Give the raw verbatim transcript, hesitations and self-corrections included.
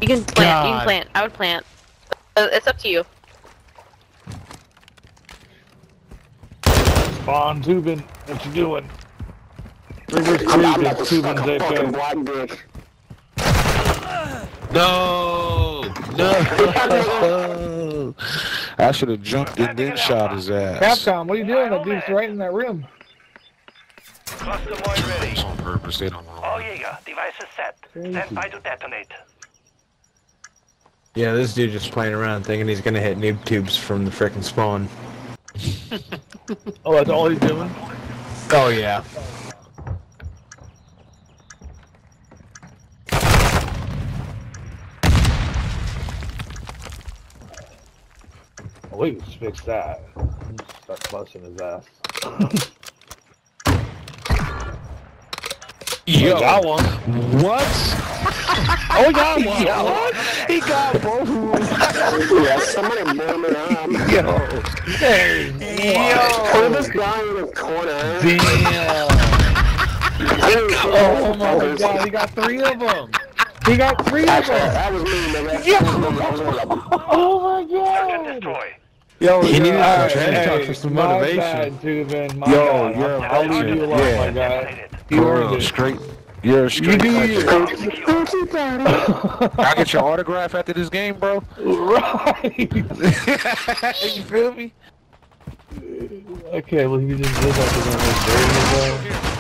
You can plant. God. You can plant. I would plant. Uh, it's up to you. Spawn tubing. What you doing? Reverse tubing. Tubing J K. No! No! I should have jumped and then shot his ass. Capcom, what are you doing? That dude's right in that room. Cluster mine ready. It's on purpose, they don't know. All Jaeger, device is set. Stand by to detonate. Yeah, this dude just playing around thinking he's gonna hit noob tubes from the frickin' spawn. Oh, that's all he's doing? Oh yeah. Oh, we can fix that. Start busting his ass. Yo, got one. What? Oh, he got one. Yo, what? He got both of them. Yeah, somebody blow me up. Yo. Hey, Yo. Put this guy in the corner. Damn. Oh my god, he got three of them. He got three of them. That was me, nigga. Yo. Oh my god. Search and destroy. Yo, he needed uh, some trash talk hey, for some my motivation. Bad, Tubin, my Yo, god. you're a I'll leave you alone, yeah. my guy. You Bro, earned it. straight. You're a straight. You do you. I'll get your autograph after this game, bro. Right. You feel me? Okay, well, he just did that to them.